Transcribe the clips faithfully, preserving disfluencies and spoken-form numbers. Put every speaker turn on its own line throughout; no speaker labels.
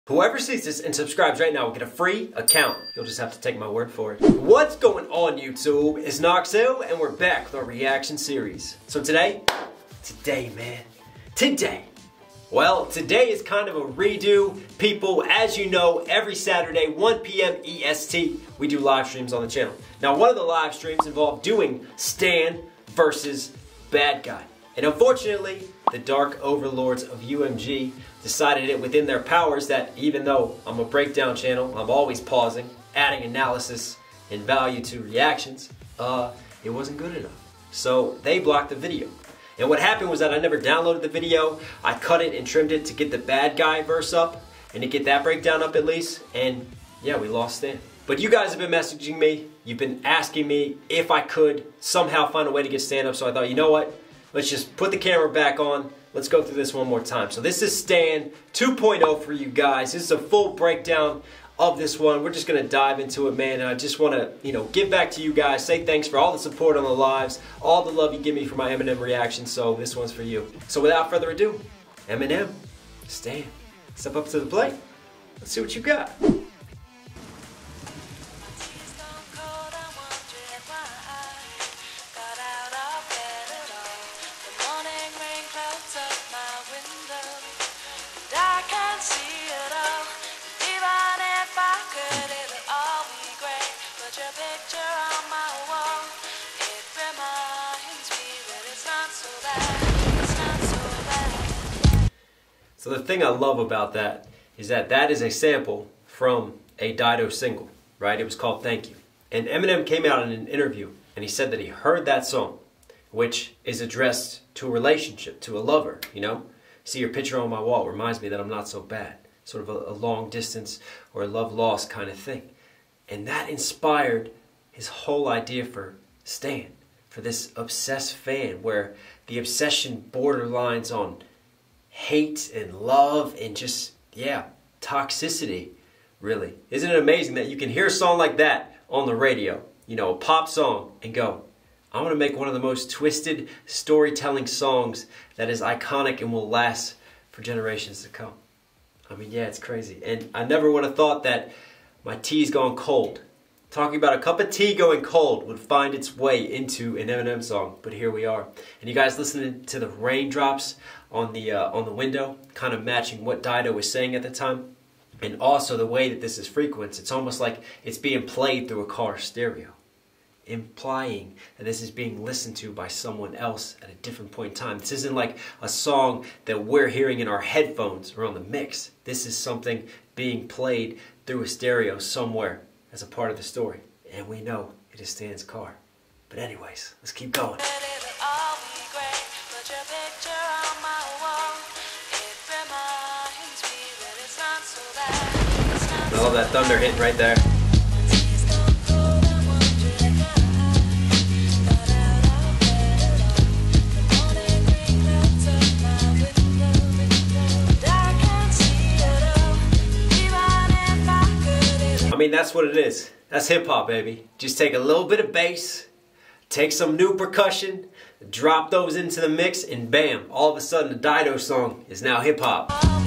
Whoever sees this and subscribes right now will get a free account. You'll just have to take my word for it. What's going on, YouTube? It's Noxo, and we're back with our reaction series. So today, today, man, today. Well, today is kind of a redo. People, as you know, every Saturday, one P M E S T, we do live streams on the channel. Now, one of the live streams involved doing Stan versus Bad Guy. And unfortunately, the Dark Overlords of U M G decided it within their powers that even though I'm a breakdown channel, I'm always pausing, adding analysis and value to reactions, uh, it wasn't good enough. So they blocked the video. And what happened was that I never downloaded the video. I cut it and trimmed it to get the Bad Guy verse up and to get that breakdown up at least. And yeah, we lost Stan. But you guys have been messaging me. You've been asking me if I could somehow find a way to get Stan up. So I thought, you know what? Let's just put the camera back on. Let's go through this one more time. So this is Stan two point oh for you guys. This is a full breakdown of this one. We're just going to dive into it, man. And I just want to, you know, give back to you guys. Say thanks for all the support on the lives, all the love you give me for my Eminem reaction. So this one's for you. So without further ado, Eminem, Stan, step up to the plate. Let's see what you got. So the thing I love about that is that that is a sample from a Dido single, right? It was called Thank You. And Eminem came out in an interview and he said that he heard that song, which is addressed to a relationship, to a lover, you know? See your picture on my wall reminds me that I'm not so bad. Sort of a, a long distance or a love lost kind of thing. And that inspired his whole idea for Stan, for this obsessed fan where the obsession borderlines on hate and love and just, yeah, toxicity, really. Isn't it amazing that you can hear a song like that on the radio, you know, a pop song, and go, I'm going to make one of the most twisted storytelling songs that is iconic and will last for generations to come. I mean, yeah, it's crazy. And I never would have thought that my tea's gone cold. Talking about a cup of tea going cold would find its way into an Eminem song, but here we are. And you guys listening to the raindrops on the uh, on the window, kind of matching what Dido was saying at the time, and also the way that this is frequenced. It's almost like it's being played through a car stereo, implying that this is being listened to by someone else at a different point in time. This isn't like a song that we're hearing in our headphones or on the mix. This is something being played through a stereo somewhere as a part of the story. And we know it is Stan's car. But anyways, let's keep going. I love that thunder hitting right there. I mean, that's what it is. That's hip-hop, baby. Just take a little bit of bass, take some new percussion, drop those into the mix, and bam, all of a sudden the Dido song is now hip-hop.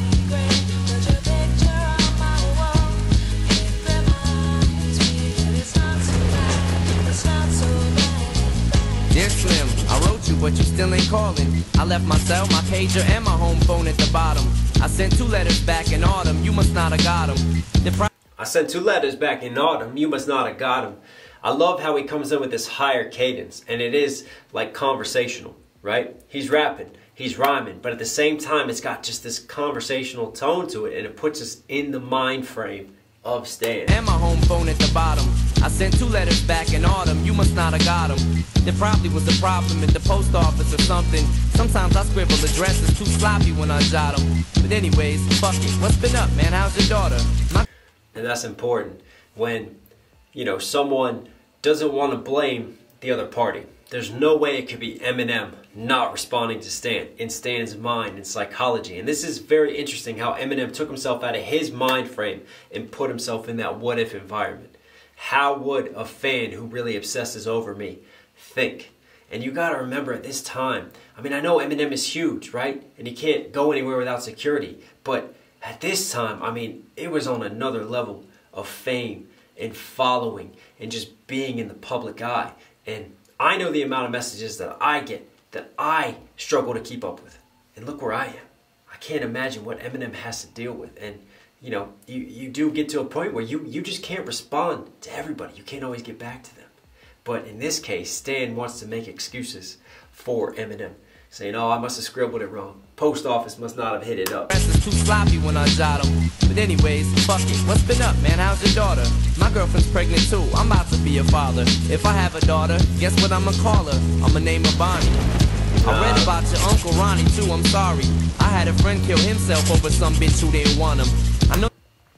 Dear Slim, I wrote you, but you still ain't calling. I left my cell, my pager, and my home phone at the bottom. I sent two letters back in autumn, you must not have got them.
I sent two letters back in autumn, you must not have got them. I love how he comes in with this higher cadence, and it is like conversational, right? He's rapping, he's rhyming, but at the same time it's got just this conversational tone to it, and it puts us in the mind frame of Stan.
And my home phone at the bottom. I sent two letters back in autumn, you must not have got them. There probably was a problem at the post office or something. Sometimes I scribble addresses too sloppy when I jot them. But anyways, fuck it, what's been up, man? How's your daughter? My
And that's important when, you know, someone doesn't want to blame the other party. There's no way it could be Eminem not responding to Stan, in Stan's mind and psychology. And this is very interesting how Eminem took himself out of his mind frame and put himself in that what if environment. How would a fan who really obsesses over me think? And you gotta remember at this time, I mean, I know Eminem is huge, right? And he can't go anywhere without security, but at this time, I mean, it was on another level of fame and following and just being in the public eye. And I know the amount of messages that I get that I struggle to keep up with. And look where I am. I can't imagine what Eminem has to deal with. And, you know, you, you do get to a point where you, you just can't respond to everybody. You can't always get back to them. But in this case, Stan wants to make excuses for Eminem, saying, oh, I must have scribbled it wrong. Post office must not have hit it up.
It's too sloppy when I jot 'em. But anyways, fuck it. What's been up, man? How's your daughter? My girlfriend's pregnant too. I'm about to be a father. If I have a daughter, guess what I'ma call her? I'ma name her Bonnie. I read about your Uncle Ronnie too, I'm sorry. I had a friend kill himself over some bitch who didn't want him. I know.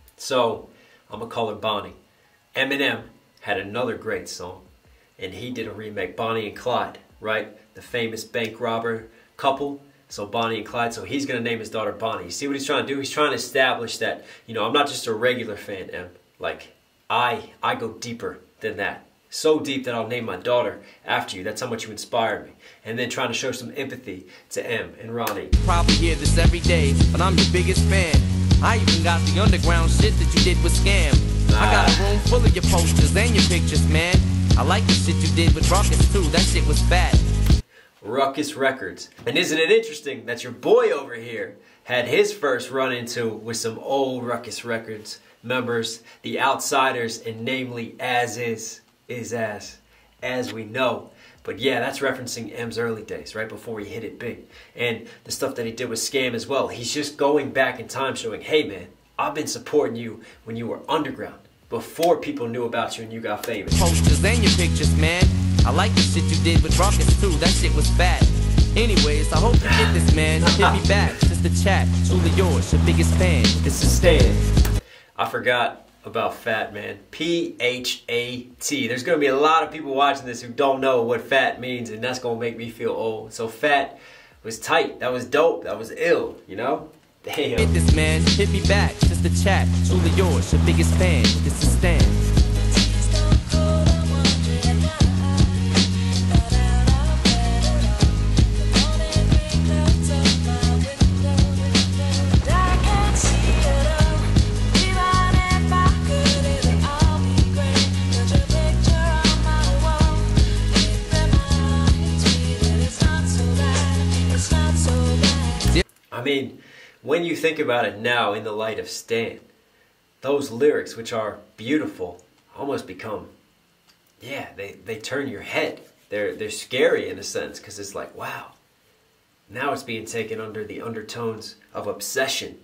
So, I'm gonna call her Bonnie. Eminem had another great song, and he did a remake, Bonnie and Clyde, right? The famous bank robber couple. So Bonnie and Clyde, so he's gonna name his daughter Bonnie. You see what he's trying to do? He's trying to establish that, you know, I'm not just a regular fan, Em. Like, I, I go deeper than that. So deep that I'll name my daughter after you. That's how much you inspired me. And then trying to show some empathy to Em and Ronnie.
Probably hear this every day, but I'm your biggest fan. I even got the underground shit that you did with Scam. Nah. I got a room full of your posters and your pictures, man. I like the shit you did with Ruckus too. That shit was fat.
Ruckus Records. And isn't it interesting that your boy over here had his first run-into with some old Ruckus Records members, the Outsiders, and namely As Is, Is As, as we know. But yeah, that's referencing Em's early days, right before he hit it big. And the stuff that he did with Scam as well. He's just going back in time showing, hey man, I've been supporting you when you were underground, before people knew about you and you got famous.
Posters and your pictures, man. I like the shit you did with Ruckus too. That shit was fat. Anyways, I hope you get this, man. Hit me back, just a chat. Truly yours, your biggest fan.
This is Stan. I forgot about Fat, man. P H A T. There's going to be a lot of people watching this who don't know what fat means, and that's going to make me feel old. So fat was tight. That was dope. That was ill, you know? Damn.
Hit this, man. Hit me back, just a chat. Truly yours, your biggest fan. This is Stan.
I mean, when you think about it now in the light of Stan, those lyrics, which are beautiful, almost become, yeah, they, they turn your head. They're, they're scary in a sense, because it's like, wow, now it's being taken under the undertones of obsession.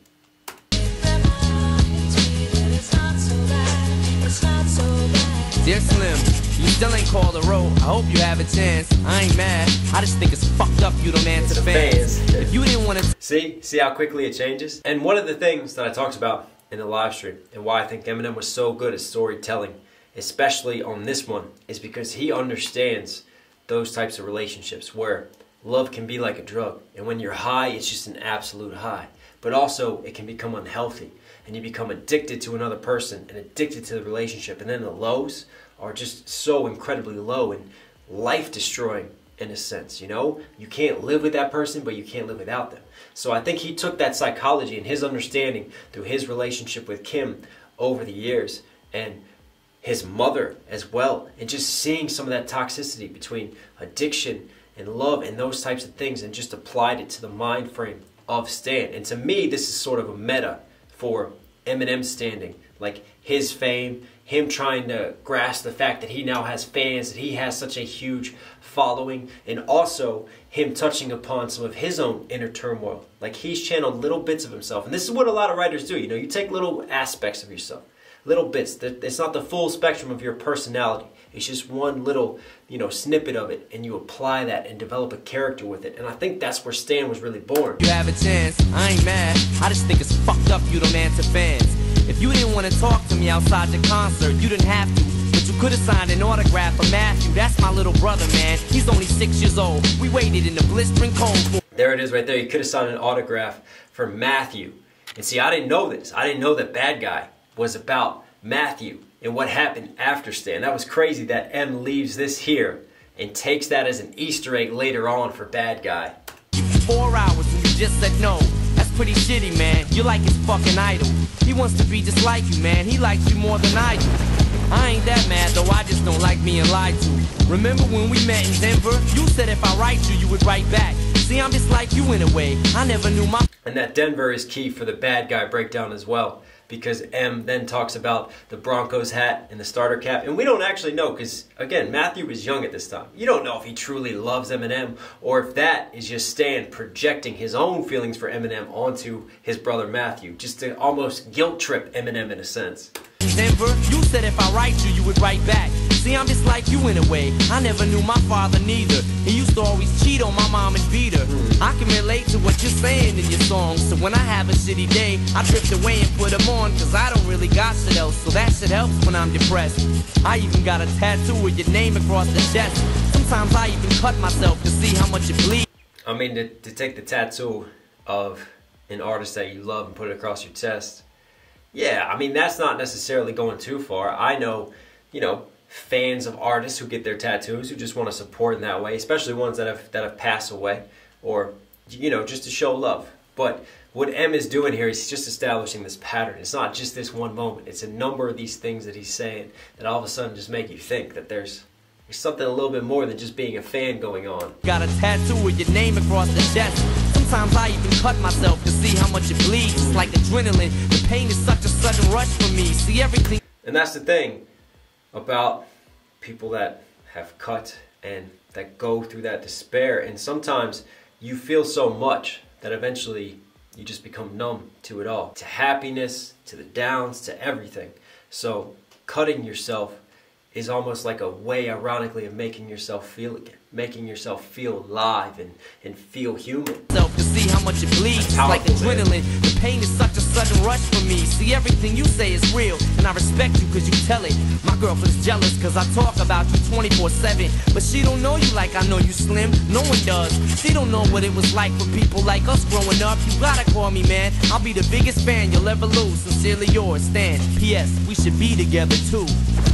Dear Slim, you still ain't called a road. I hope you have a chance. I ain't mad. I just think it's fucked up you don't answer the fans. fans. If you didn't want to...
See? See how quickly it changes? And one of the things that I talked about in the live stream, and why I think Eminem was so good at storytelling, especially on this one, is because he understands those types of relationships where love can be like a drug. And when you're high, it's just an absolute high. But also, it can become unhealthy. And you become addicted to another person and addicted to the relationship. And then the lows are just so incredibly low and life-destroying in a sense, you know? You can't live with that person, but you can't live without them. So I think he took that psychology and his understanding through his relationship with Kim over the years and his mother as well. And just seeing some of that toxicity between addiction and love and those types of things and just applied it to the mind frame of Stan. And to me, this is sort of a meta for Eminem's standing, like his fame, him trying to grasp the fact that he now has fans, that he has such a huge following, and also him touching upon some of his own inner turmoil. Like he's channeled little bits of himself, and this is what a lot of writers do. You know, you take little aspects of yourself, little bits. It's not the full spectrum of your personality. It's just one little, you know, snippet of it, and you apply that and develop a character with it. And I think that's where Stan was really born.
You have a chance, I ain't mad. I just think it's fucked up you don't answer fans. If you didn't want to talk to me outside the concert, you didn't have to. But you could have signed an autograph for Matthew. That's my little brother, man. He's only six years old. We waited in the blistering cold for...
There it is right there. You could have signed an autograph for Matthew. And see, I didn't know this. I didn't know that Bad Guy was about Matthew and what happened after Stan. That was crazy that M leaves this here and takes that as an Easter egg later on for Bad Guy.
Four hours and you just said no. That's pretty shitty, man. You're like his fucking idol. He wants to be just like you, man. He likes you more than I do. I ain't that mad, though I just don't like being lied to. Remember when we met in Denver? You said if I write you, you would write back. See, I'm just like you in a way. I never knew my...
And that Denver is key for the bad guy breakdown as well, because M then talks about the Broncos hat and the starter cap, and we don't actually know, because again, Matthew was young at this time. You don't know if he truly loves Eminem, or if that is just Stan projecting his own feelings for Eminem onto his brother Matthew, just to almost guilt trip Eminem in a sense.
Denver, you said if I write you, you would write back. See, I'm just like you in a way. I never knew my father neither. He used to always cheat on my mom and beat her. I can relate to what you're saying in your songs. So when I have a shitty day, I drift away and put them on, cause I don't really got shit else. So that shit helps when I'm depressed. I even got a tattoo with your name across the chest. Sometimes I even cut myself to see how much it bleeds.
I mean, to, to take the tattoo of an artist that you love and put it across your chest, yeah, I mean, that's not necessarily going too far. I know, you know, fans of artists who get their tattoos who just want to support in that way, especially ones that have that have passed away, or, you know, just to show love. But what M is doing here, he's just establishing this pattern. It's not just this one moment. It's a number of these things that he's saying that all of a sudden just make you think that there's, there's something a little bit more than just being a fan going on.
Got a tattoo with your name across the chest. Sometimes I even cut myself to see how much it bleeds. It's like adrenaline. The pain is such a sudden rush for me. See everything.
And that's the thing about people that have cut and that go through that despair. And sometimes you feel so much that eventually you just become numb to it all. To happiness, to the downs, to everything. So cutting yourself is almost like a way, ironically, of making yourself feel again. Making yourself feel alive and, and feel human.
Self to see how much it bleeds. It's like adrenaline. The pain is such a sudden rush for me. See, everything you say is real, and I respect you cause you tell it. My girlfriend's jealous cause I talk about you twenty-four seven. But she don't know you like I know you, Slim. No one does. She don't know what it was like for people like us growing up. You gotta call me, man. I'll be the biggest fan you'll ever lose. Sincerely yours, Stan. P S We should be together too.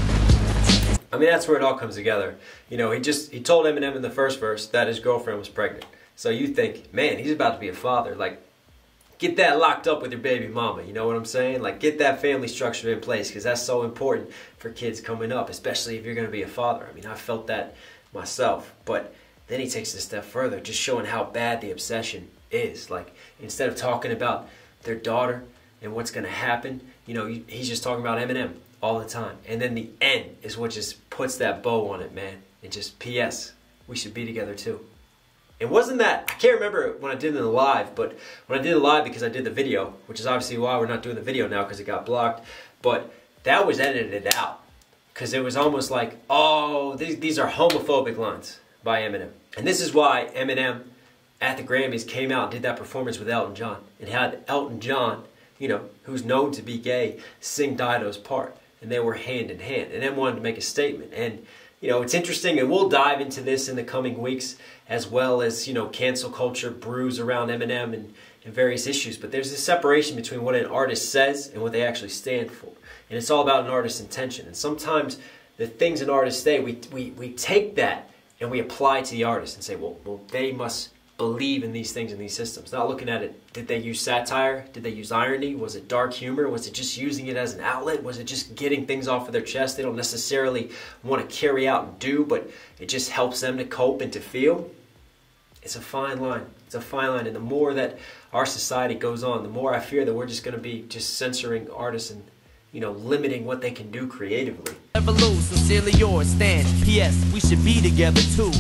I mean, that's where it all comes together. You know, he just, he told Eminem in the first verse that his girlfriend was pregnant. So you think, man, he's about to be a father. Like, get that locked up with your baby mama. You know what I'm saying? Like, get that family structure in place, because that's so important for kids coming up, especially if you're going to be a father. I mean, I felt that myself. But then he takes it a step further, just showing how bad the obsession is. Like, instead of talking about their daughter and what's going to happen, you know, he's just talking about Eminem all the time. And then the end is what just puts that bow on it, man. And just P S We should be together too. It wasn't that, I can't remember when I did it in the live, but when I did it live, because I did the video, which is obviously why we're not doing the video now because it got blocked, but that was edited out. Because it was almost like, oh, these, these are homophobic lines by Eminem. And this is why Eminem at the Grammys came out and did that performance with Elton John. And had Elton John, you know, who's known to be gay, sing Dido's part. And they were hand in hand. And M wanted to make a statement. And, you know, it's interesting, and we'll dive into this in the coming weeks, as well as, you know, cancel culture brews around Eminem and, and various issues. But there's a separation between what an artist says and what they actually stand for. And it's all about an artist's intention. And sometimes the things an artist say, we, we, we take that and we apply to the artist and say, well, well, they must believe in these things in these systems. Not looking at it, did they use satire? Did they use irony? Was it dark humor? Was it just using it as an outlet? Was it just getting things off of their chest they don't necessarily want to carry out and do, but it just helps them to cope and to feel? It's a fine line. It's a fine line. And the more that our society goes on, the more I fear that we're just going to be just censoring artists and, you know, limiting what they can do creatively.
Never lose, sincerely yours, Stan. P S We should be together too.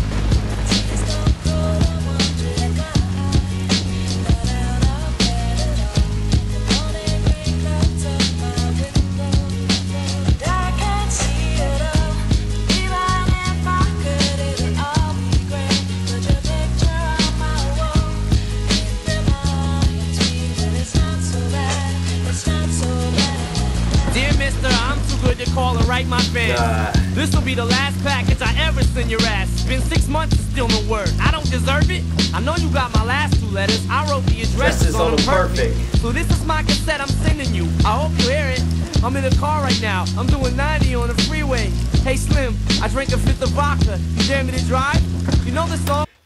Call and write my fans. Uh, This'll be the last package I ever send your ass. It's been six months and still no word. I don't deserve it. I know you got my last two letters. I wrote the addresses on them perfect. perfect. So this is my cassette I'm sending you. I hope you hear it. I'm in the car right now. I'm doing ninety on the freeway. Hey Slim, I drank a fifth of vodka. You dare me to drive? You know the song?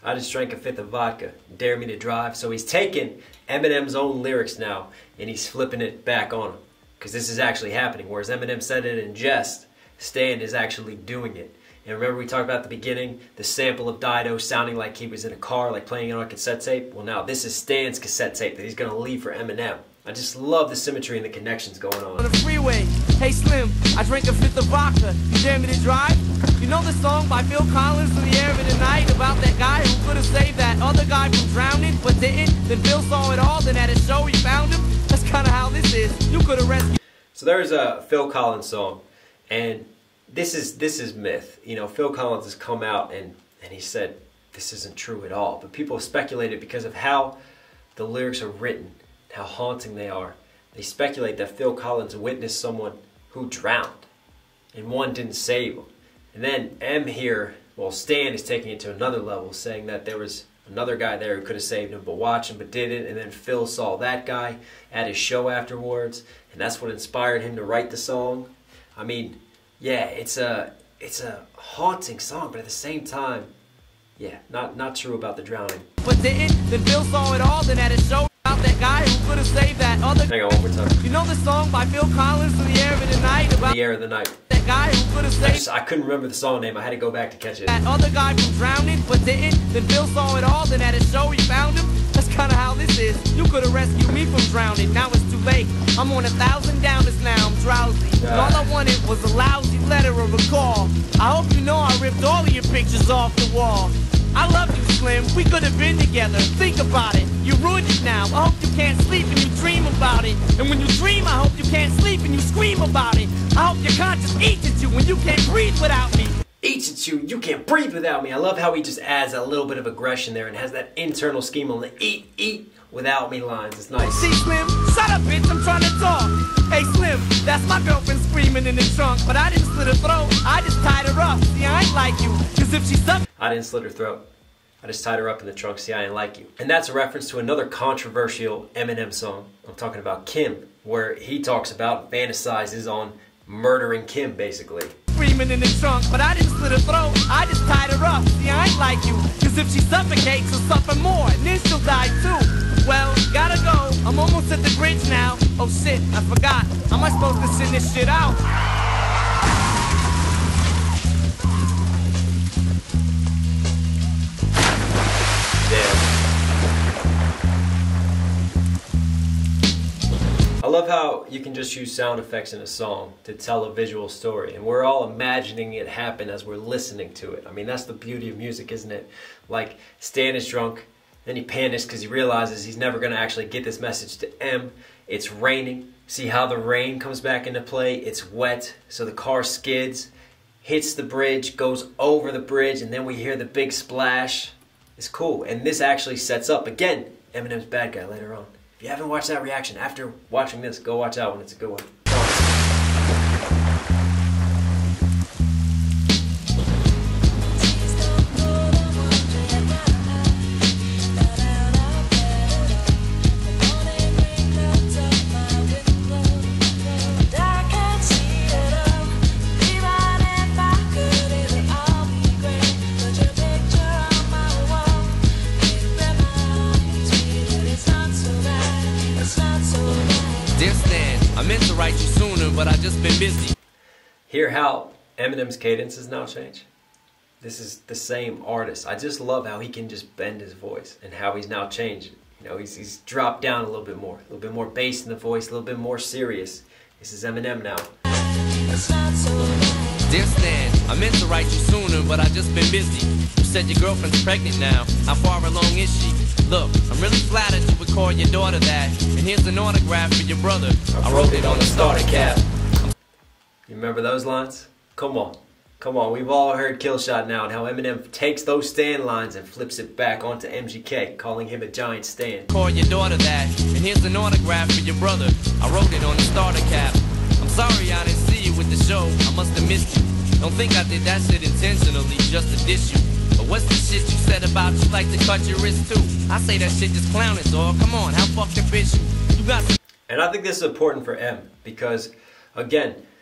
I just drank a fifth of vodka. Dare me to drive. So he's taking Eminem's own lyrics now and he's flipping it back on him. Because this is actually happening. Whereas Eminem said it in jest, Stan is actually doing it. And remember we talked about at the beginning, the sample of Dido sounding like he was in a car, like playing it on a cassette tape? Well now, this is Stan's cassette tape that he's going to leave for Eminem. I just love the symmetry and the connections going on.
On the freeway, hey Slim, I drink a fifth of vodka. You dare me to drive? You know the song by Phil Collins, In the Air of the Night, about that guy who could have saved that other guy from drowning, but didn't? Then Phil saw it all, then at a show he found him. That's kind of how this is. You could have rescued.
So there's a Phil Collins song, and this is this is myth. You know, Phil Collins has come out and, and he said this isn't true at all. But people have speculated because of how the lyrics are written, how haunting they are. They speculate that Phil Collins witnessed someone who drowned and one didn't save him. And then M here, well, Stan is taking it to another level, saying that there was another guy there who could have saved him but watched him but didn't. And then Phil saw that guy at his show afterwards, and that's what inspired him to write the song. I mean, yeah, it's a it's a haunting song, but at the same time, yeah, not not true about the drowning.
But didn't? Then Phil saw it all, then at his show about that guy who could have saved that other.
Hang on, one more time.
You know the song by Phil Collins, In the Air of the Night, about
The Air of the Night.
that guy who could have
I,
saved
just, I couldn't remember the song name. I had to go back to catch it.
that other guy from drowning, but didn't? Then Phil saw it all, then at his show he found him. That's kind of how this is. You could have rescued me from drowning. Now it's too late. I'm on a thousand downers now. I'm drowsy. And all I wanted was a lousy letter or a call. I hope you know I ripped all of your pictures off the wall. I love you, Slim. We could have been together. Think about it. You ruined it now. I hope you can't sleep and you dream about it. And when you dream, I hope you can't sleep and you scream about it. I hope your conscience eats at you when you can't breathe without me.
Eats at you, you can't breathe without me. I love how he just adds a little bit of aggression there and has that internal scheme on the eat, eat without me lines. It's nice.
See, Slim? Shut up, bitch. I'm trying to talk. Hey, Slim, that's my girlfriend screaming in the trunk. But I didn't slit her throat. I just tied her up. See, I ain't like you. Cause if she's up.
I didn't slit her throat. I just tied her up in the trunk. See, I ain't like you. And that's a reference to another controversial Eminem song. I'm talking about Kim, where he talks about, fantasizes on murdering Kim, basically.
Screaming in the trunk, but I didn't slit her throat. I just tied her up. See, I ain't like you. Cause if she suffocates, she'll suffer more. And then she'll die too. Well, gotta go. I'm almost at the bridge now. Oh shit, I forgot. Am I supposed to send this shit out?
I love how you can just use sound effects in a song to tell a visual story, and we're all imagining it happen as we're listening to it. I mean, that's the beauty of music, isn't it? Like, Stan is drunk, then he panics because he realizes he's never going to actually get this message to M. It's raining. See how the rain comes back into play? It's wet, so the car skids, hits the bridge, goes over the bridge, and then we hear the big splash. It's cool, and this actually sets up, again, Eminem's bad guy later on. If you haven't watched that reaction, after watching this, go watch that one. It's a good one.
Write you sooner, but I just been busy.
Hear how Eminem's cadence has now changed? This is the same artist. I just love how he can just bend his voice and how he's now changed. You know, he's, he's dropped down a little bit more, a little bit more bass in the voice, a little bit more serious. This is Eminem now.
Dear Stan, I meant to write you sooner, but I just been busy. You said your girlfriend's pregnant now. How far along is she? Look, I'm really flattered you would call your daughter that. And here's an autograph for your brother. I wrote it on the starter cap.
You remember those lines? Come on. Come on. We've all heard Killshot now and how Eminem takes those Stan lines and flips it back onto M G K, calling him a giant Stan.
Call your daughter that. And here's an autograph for your brother. I wrote it on the starter cap. I'm sorry I didn't see you with the show. I must have missed you. Don't think I did that shit intentionally just to diss you. But what's the shit you said about you like to cut your wrist too? I say that shit just clowning, dog. Come on, how fucking bitch you? You got some.
And I think this is important for M because, again,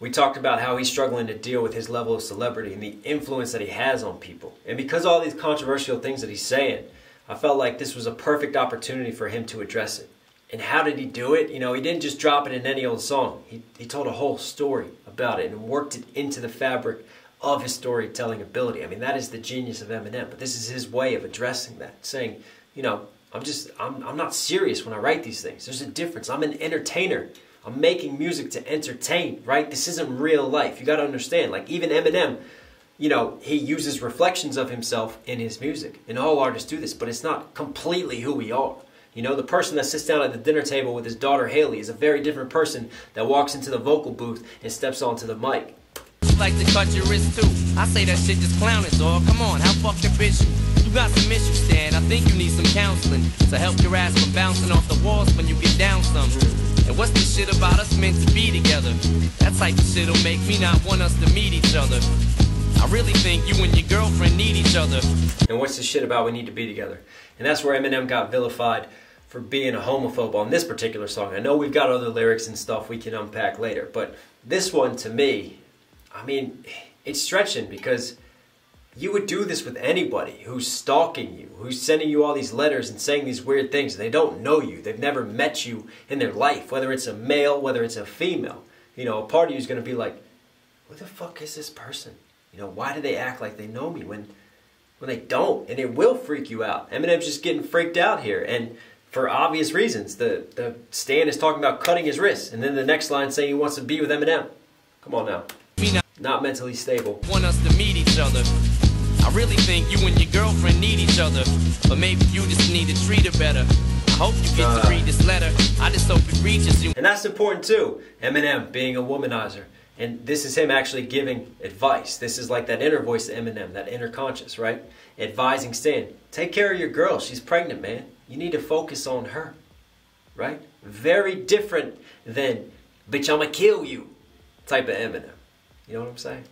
We talked about how he's struggling to deal with his level of celebrity and the influence that he has on people. And because of all these controversial things that he's saying, I felt like this was a perfect opportunity for him to address it. And how did he do it? You know, he didn't just drop it in any old song. He, he told a whole story about it and worked it into the fabric of his storytelling ability. I mean, that is the genius of Eminem. But this is his way of addressing that, saying, you know, I'm just, I'm, I'm not serious when I write these things. There's a difference. I'm an entertainer. I'm making music to entertain, right? This isn't real life. You got to understand, like even Eminem, you know, he uses reflections of himself in his music. And all artists do this, but it's not completely who we are. You know, the person that sits down at the dinner table with his daughter Haley is a very different person that walks into the vocal booth and steps onto the mic.
Like to cut your wrist too. I say that shit just clowning, dog. Come on, how fucking bitch you? You got some issues, Stan. I think you need some counseling to help your ass from bouncing off the walls when you get down some. And what's the shit about us meant to be together? That type of shit'll make me not want us to meet each other. I really think you and your girlfriend need each other.
And what's the shit about we need to be together? And that's where Eminem got vilified for being a homophobe on this particular song. I know we've got other lyrics and stuff we can unpack later, but this one to me, I mean, it's stretching because you would do this with anybody who's stalking you, who's sending you all these letters and saying these weird things. They don't know you. They've never met you in their life, whether it's a male, whether it's a female. You know, a part of you is going to be like, who the fuck is this person? You know, why do they act like they know me when, when they don't? And it will freak you out. Eminem's just getting freaked out here. And for obvious reasons. The, the Stan is talking about cutting his wrists. And then the next line saying he wants to be with Eminem. Come on now. Not mentally stable.
Want us to meet each other. I really think you and your girlfriend need each other. But maybe you just need to treat her better. I hope you get uh, to read this letter. I just hope it reaches you.
And that's important too. Eminem being a womanizer. And this is him actually giving advice. This is like that inner voice of Eminem, that inner conscious, right? Advising Stan, take care of your girl. She's pregnant, man. You need to focus on her, right? Very different than, bitch, I'ma kill you type of Eminem. You know what I'm saying?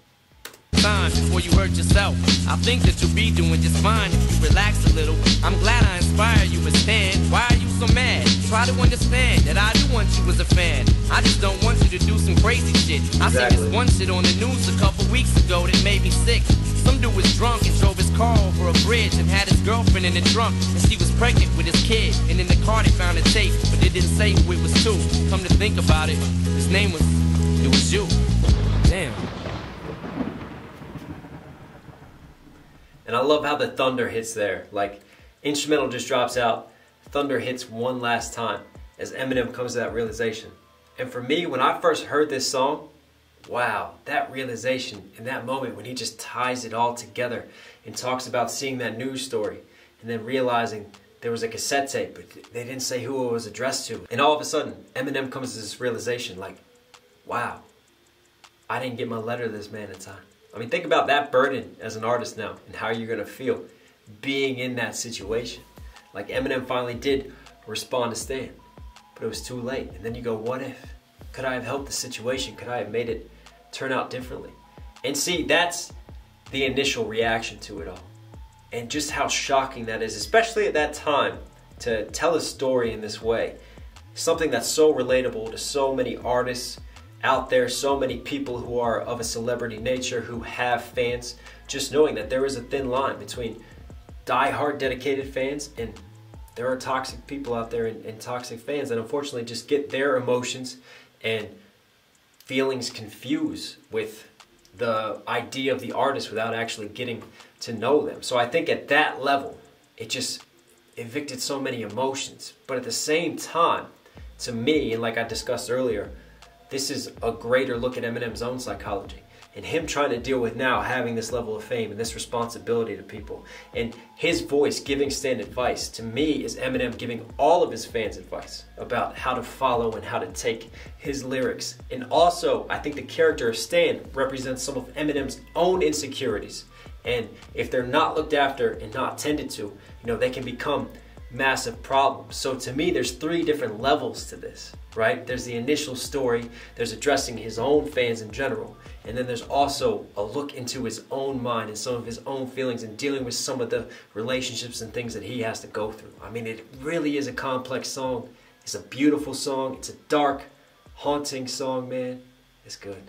Time before you hurt yourself. I think that you'll be doing just fine if you relax a little. I'm glad I inspire you to stand. Why are you so mad? Try to understand that I do want you as a fan. I just don't want you to do some crazy shit. I
Exactly.
seen this one shit on the news a couple weeks ago that made me sick. Some dude was drunk and drove his car over a bridge and had his girlfriend in the trunk, and she was pregnant with his kid. And in the car they found a tape, but they didn't say who it was to. Come to think about it, his name was, it was you. Damn.
And I love how the thunder hits there. Like, instrumental just drops out, thunder hits one last time as Eminem comes to that realization. And for me, when I first heard this song, wow, that realization in that moment when he just ties it all together and talks about seeing that news story and then realizing there was a cassette tape, but they didn't say who it was addressed to. And all of a sudden, Eminem comes to this realization like, wow, I didn't get my letter to this man in time. I mean, think about that burden as an artist now and how you're going to feel being in that situation. Like Eminem finally did respond to Stan, but it was too late. And then you go, what if? Could I have helped the situation? Could I have made it turn out differently? And see, that's the initial reaction to it all. And just how shocking that is, especially at that time, to tell a story in this way. Something that's so relatable to so many artists out there, so many people who are of a celebrity nature, who have fans, just knowing that there is a thin line between die-hard dedicated fans and there are toxic people out there and, and toxic fans that unfortunately just get their emotions and feelings confused with the idea of the artist without actually getting to know them. So I think at that level, it just evicted so many emotions. But at the same time, to me, and like I discussed earlier, this is a greater look at Eminem's own psychology and him trying to deal with now having this level of fame and this responsibility to people. And his voice giving Stan advice, to me, is Eminem giving all of his fans advice about how to follow and how to take his lyrics. And also, I think the character of Stan represents some of Eminem's own insecurities. And if they're not looked after and not tended to, you know, they can become massive problems. So to me, there's three different levels to this, right? There's the initial story, there's addressing his own fans in general, and then there's also a look into his own mind and some of his own feelings and dealing with some of the relationships and things that he has to go through. I mean, it really is a complex song. It's a beautiful song. It's a dark, haunting song, man. It's good.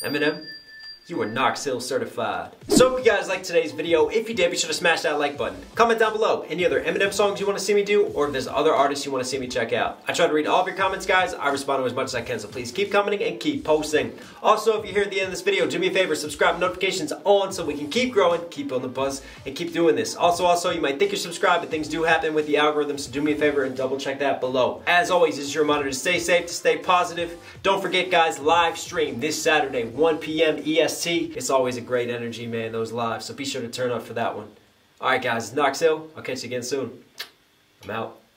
Eminem, you are Knox Hill certified. So if you guys liked today's video, if you did, be sure to smash that like button. Comment down below any other Eminem songs you want to see me do, or if there's other artists you want to see me check out. I try to read all of your comments, guys. I respond to as much as I can, so please keep commenting and keep posting. Also, if you're here at the end of this video, do me a favor, subscribe, notifications on, so we can keep growing, keep on the buzz, and keep doing this. Also, also, you might think you're subscribed, but things do happen with the algorithm, so do me a favor and double check that below. As always, this is your reminder to stay safe, to stay positive. Don't forget, guys, live stream this Saturday, one P M E S T. It's always a great energy, man, those lives, so be sure to turn up for that one. Alright guys, Knox Hill, I'll catch you again soon. I'm out.